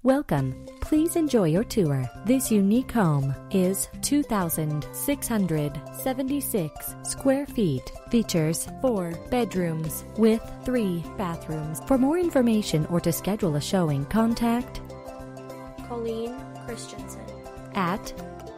Welcome. Please enjoy your tour. This unique home is 2,676 square feet. Features 4 bedrooms with 3 bathrooms. For more information or to schedule a showing, contact Colleen Christensen at